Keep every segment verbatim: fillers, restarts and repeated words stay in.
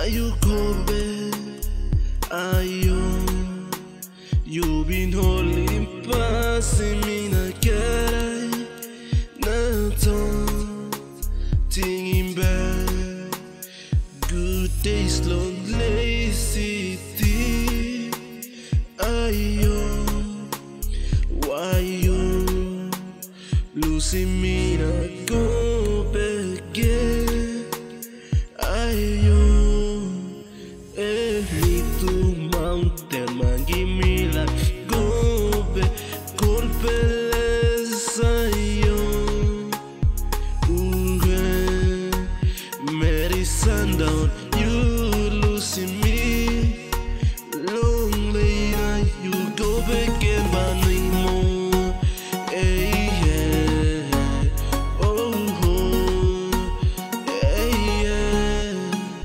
you go back. Ayo, you been holding passing me na caray. Na ton thinking back. Good days, long lazy tea. Ayo, why you losing me na go back again? Ayo, eh, me to mountain man, give me like go back, go back, ayo. Ooh, Merii, Sandaun, you losing me. Long later, you go back again, but no more. Hey, yeah. Oh, oh. Hey, yeah.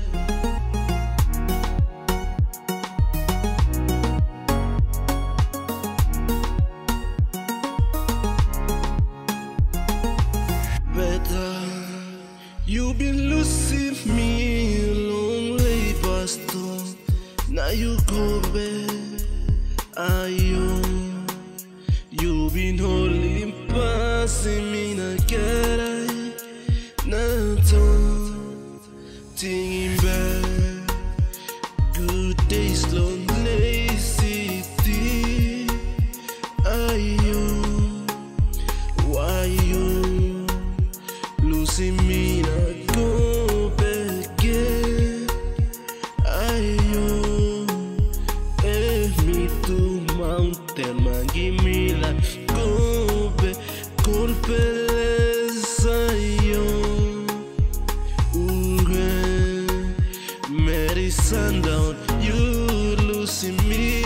Better, you been losing me long way past. Now you go back. Ayo, you been holding passing me na caray. Na ton thinking back. Good days, long lazy tea. Ayo, why you losing me na go back again? Ayo, eh, me to mountain man, give me like go back, go back, ayo. Ooh, Merii, Sandaun, you losing me.